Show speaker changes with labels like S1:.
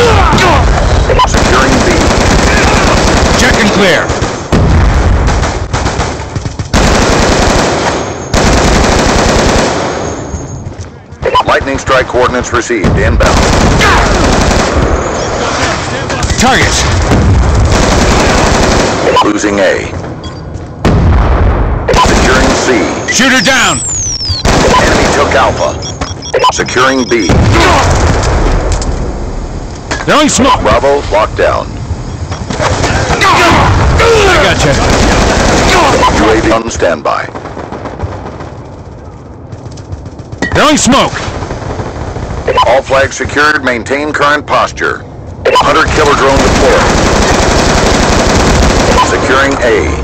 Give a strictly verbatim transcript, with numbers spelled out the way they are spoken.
S1: Securing B.
S2: Check and clear.
S1: Lightning strike coordinates received. Inbound.
S2: Targets.
S1: Losing A. Securing C.
S2: Shoot her down.
S1: Enemy took Alpha. Securing B.
S2: Throwing smoke.
S1: Bravo locked down.
S2: I gotcha.
S1: U A V on standby.
S2: Throwing smoke.
S1: All flags secured. Maintain current posture. Hunter killer drone deployed. Securing A.